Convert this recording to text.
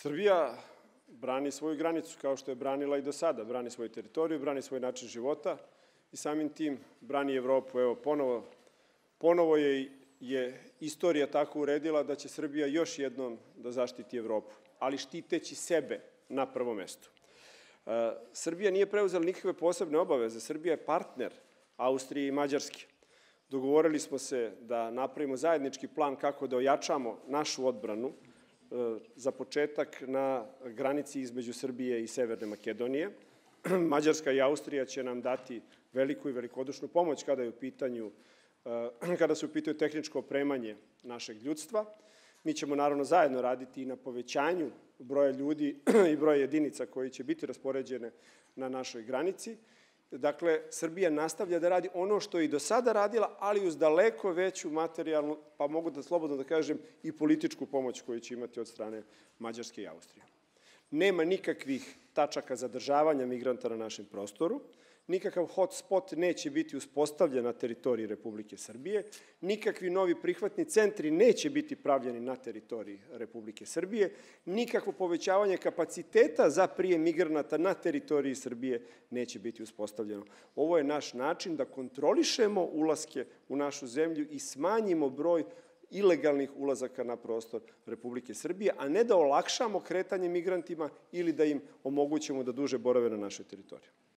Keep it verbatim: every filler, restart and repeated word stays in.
Srbija brani svoju granicu, kao što je branila i do sada. Brani svoju teritoriju, brani svoj način života i samim tim brani Evropu. Evo, ponovo, ponovo je, je istorija tako uredila da će Srbija još jednom da zaštiti Evropu, ali štiteći sebe na prvom mestu. E, Srbija nije preuzela nikakve posebne obaveze. Srbija je partner Austrije i Mađarske. Dogovorili smo se da napravimo zajednički plan kako da ojačamo našu odbranu, za početak na granici između Srbije i Severne Makedonije. Mađarska i Austrija će nam dati veliku i velikodušnu pomoć kada je u pitanju, kada se u pitanju tehničko opremanje našeg ljudstva. Mi ćemo naravno zajedno raditi i na povećanju broja ljudi i broja jedinica koji će biti raspoređene na našoj granici. Dakle, Srbija nastavlja da radi ono što je i do sada radila, ali uz daleko veću materijalnu, pa mogu da slobodno da kažem, i političku pomoć koju će imati od strane Mađarske i Austrije. Nema nikakvih tačaka zadržavanja migranta na našem prostoru, nikakav hotspot neće biti uspostavljen na teritoriji Republike Srbije, nikakvi novi prihvatni centri neće biti pravljeni na teritoriji Republike Srbije, nikakvo povećavanje kapaciteta za prijem migranata na teritoriji Srbije neće biti uspostavljeno. Ovo je naš način da kontrolišemo ulaske u našu zemlju i smanjimo broj ilegalnih ulazaka na prostor Republike Srbije, a ne da olakšamo kretanje migrantima ili da im omogućimo da duže borave na našoj teritoriji.